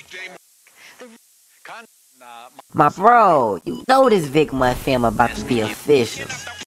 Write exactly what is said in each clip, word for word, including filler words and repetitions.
My bro, you know this Vic Mud film about to be official.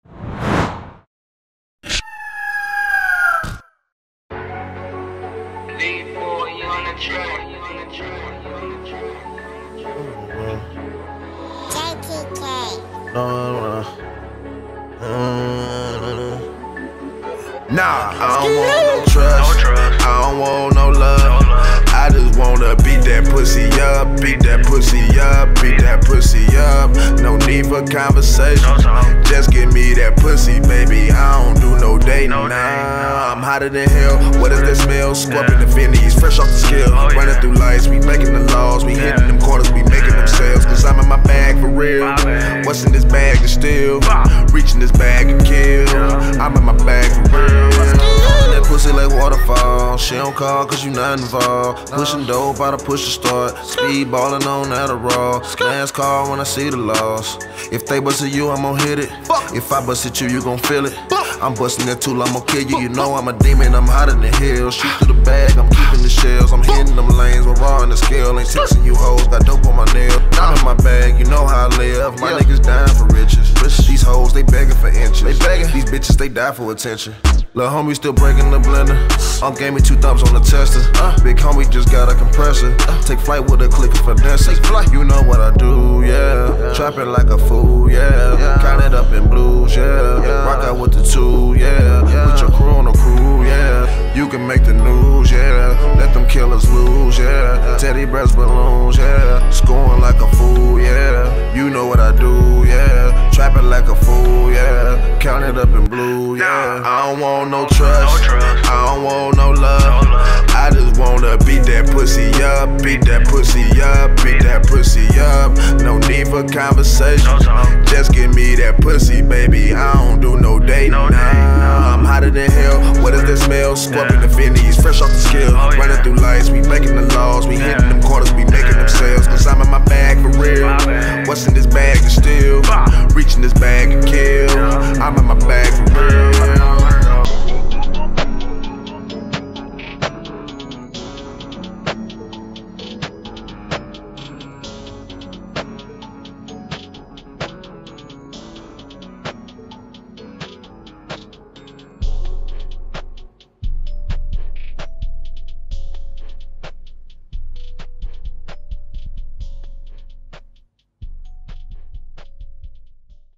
Nah, I don't want no trust, I don't want no love. I just wanna beat that pussy up, beat that pussy up, beat that pussy up. No need for conversation, just give me that pussy, baby. I don't do no dating, nah. I'm hotter than hell, what is that smell? Scorpion the Finnies, fresh off the scale. Running through lights, we making the laws, we hitting them corners, we making them sales. Cause I'm in my bag for real, what's in this bag to steal? Reaching this bag and kill, I'm in my bag for real. That pussy like waterfall, she don't call cause you not involved. Pushing dope out of push to start, speedballing on Adderall. Last call when I see the loss. If they bust at you, I'm gon' hit it. If I bust at you, you gon' feel it. I'm busting that tool, I'm gon' kill you. You know I'm a demon, I'm hotter than hell. Shoot through the bag, I'm keeping the shells. I'm hitting them lanes, we're raw in the scale. Ain't texting you hoes, got dope on my nail. I'm in my bag, you know how I live. My niggas dying for riches. These hoes, they begging for inches. They begging. These bitches, they die for attention. Lil' homie still breaking the blender. Um, gave me two thumbs on the tester. Uh, big homie just got a compressor. Uh, take flight with a click of finesse. You know what I do, yeah. yeah. Trapping like a fool, yeah. yeah. Count it up in blues, yeah. yeah. Rock out with the two, yeah. yeah. With your crew on the crew, yeah. You can make the news, yeah. Let them killers lose, yeah. yeah. Teddy breast balloons, yeah. Scoring like a fool, yeah. You know what I do, yeah. Trapping like a fool, yeah. Count it up in blue, yeah. I don't want no trust, I don't want no love. I just wanna beat that pussy up, beat that pussy up, beat that pussy up. No need for conversation, just give me that pussy, baby. I don't do no dating, nah. I'm hotter than hell, what is that smell? Scorpion the Finnies, fresh off the scale. Running through lights, we making the laws, we hitting them corners, we making them sales. Cause I'm in my bag for real, what's in this bag to steal? Reaching this bag and kill, I'm in my bag for real.